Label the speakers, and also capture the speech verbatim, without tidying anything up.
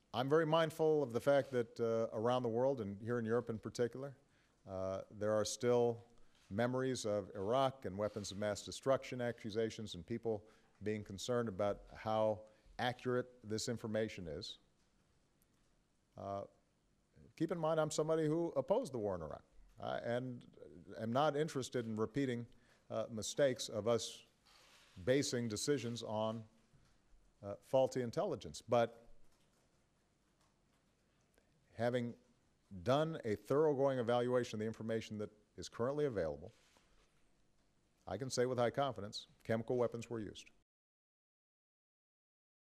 Speaker 1: I'm very mindful of the fact that uh, around the world, and here in Europe in particular, uh, there are still memories of Iraq and weapons of mass destruction accusations and people being concerned about how accurate this information is. Uh, keep in mind, I'm somebody who opposed the war in Iraq uh, and am not interested in repeating uh, mistakes of us basing decisions on uh, faulty intelligence. But having done a thoroughgoing evaluation of the information that is currently available, I can say with high confidence, chemical weapons were used.